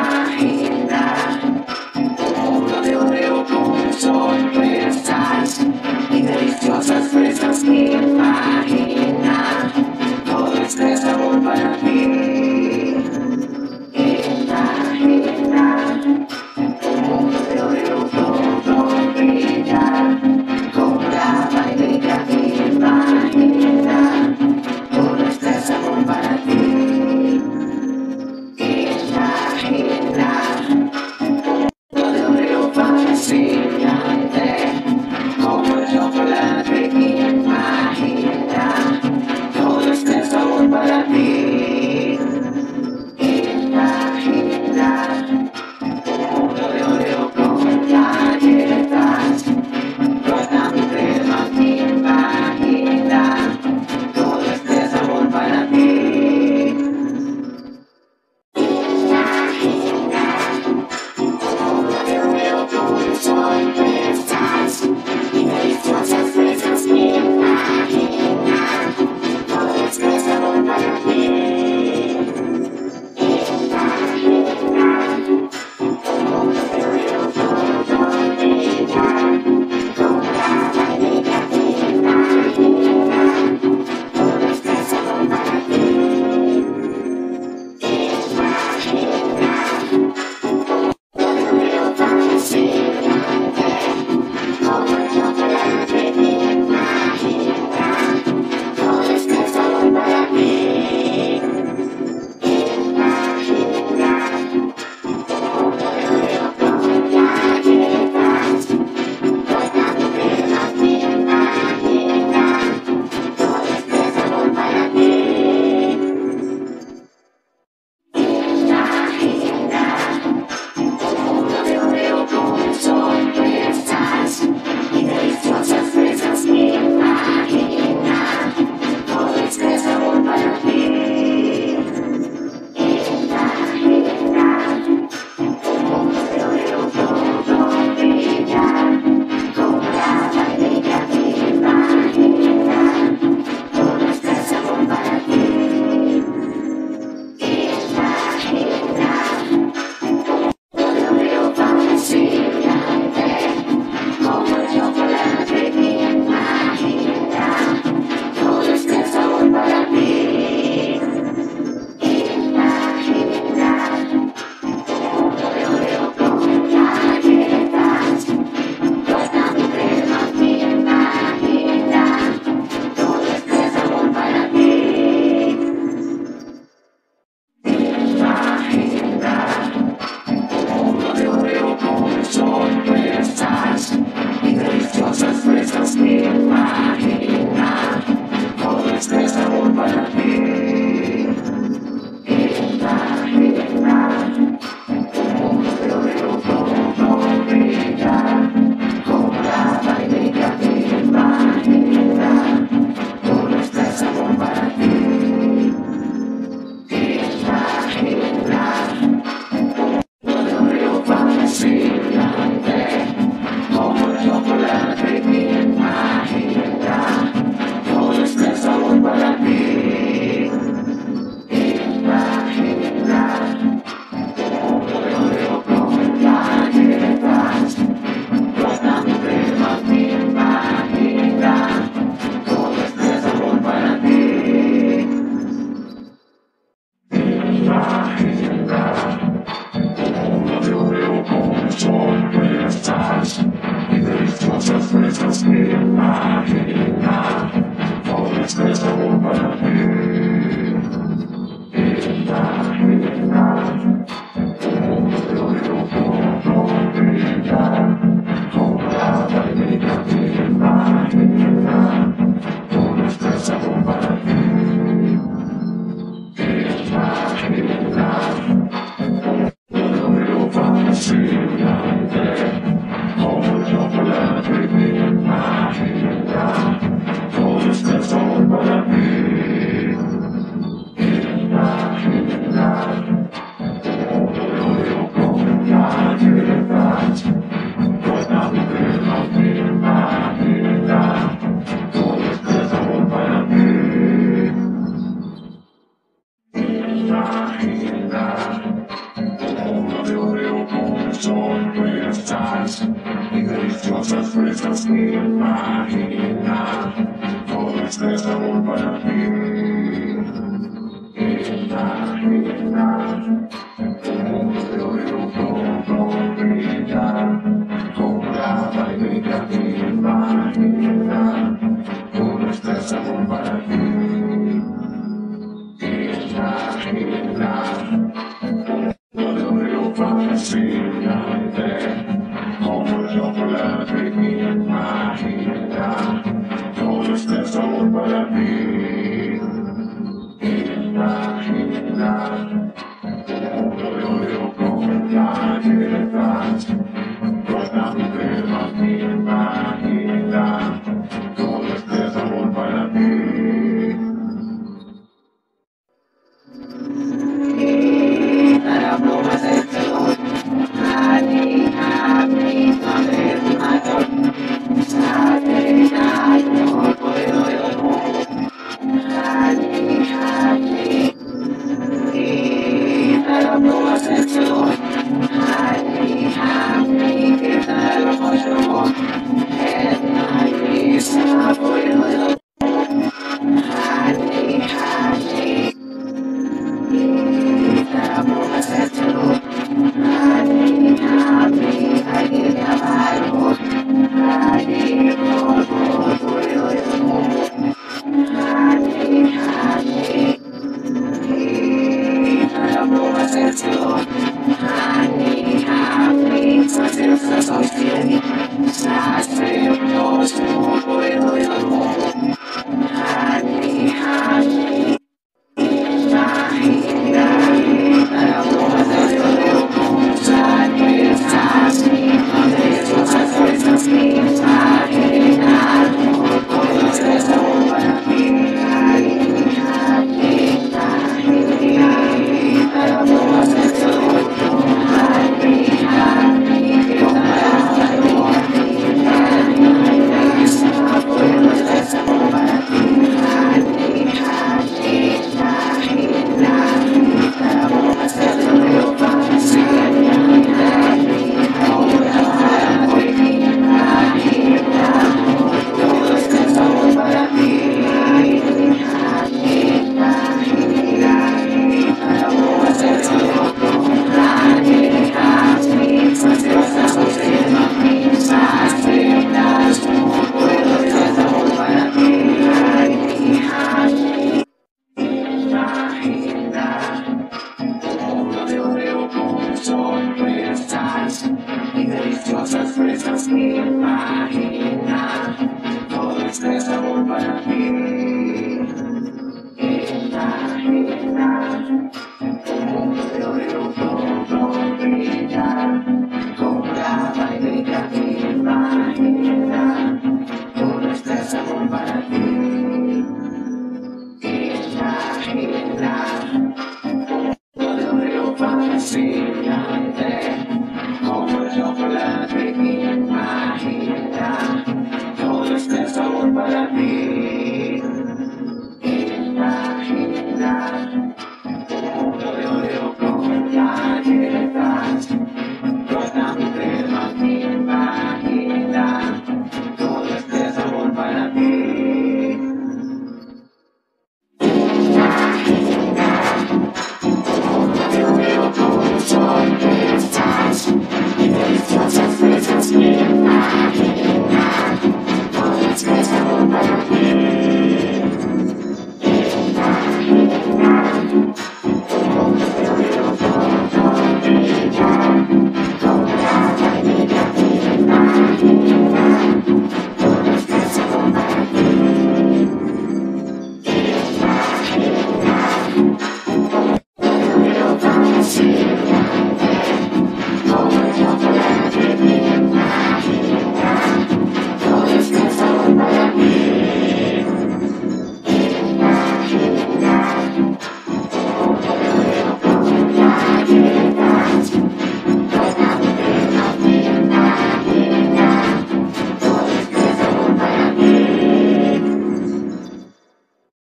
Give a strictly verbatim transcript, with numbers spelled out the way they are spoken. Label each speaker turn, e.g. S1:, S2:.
S1: Imagina un mundo de Oreo con sorpresas y deliciosas fresas. Imagina todo este sabor para ti. Imagina un mundo de Oreo todo brilla como la vainilla. Imagina todo este sabor para ti. Imagina deliciosas fresas que imagina, todo este sabor para ti. Imagina, un mundo de un todo brilla, con la vainilla. Imagina, todo este sabor para ti. Imagina, lo fascinante, como el chocolate. Imagina, todo este sabor para ti. Imagina, un oleo con galletas, rosas cremas. Imagina, todo este sabor para ti. Para pruebas de salud, honey, honey, saber mi mayor, saber algo, puedo yo, honey, honey. Para pruebas de salud, honey, honey, que tal lo puedo, honey, saber yo, honey, honey. Para pruebas de salud, honey, honey, hay que llamarlo, honey, por favor, puedo yo, honey, honey. Para pruebas de salud, honey, honey, sorpresa soy fiel, sacerdotes, no puedo yo, honey, honey. Imagina, para pruebas de oleo con sangre, sangre, deliciosas fresas que imagina, todo este sabor para ti. Para pruebas de oleo con sangre, que tal lo todo este sabor para ti. Sorpresas y deliciosas fresas que imagina, todo este sabor para ti. Imagina, un mundo de oleo todo brilla, con la vainilla. Imagina, todo este sabor para ti. Imagina, un oleo fascinante.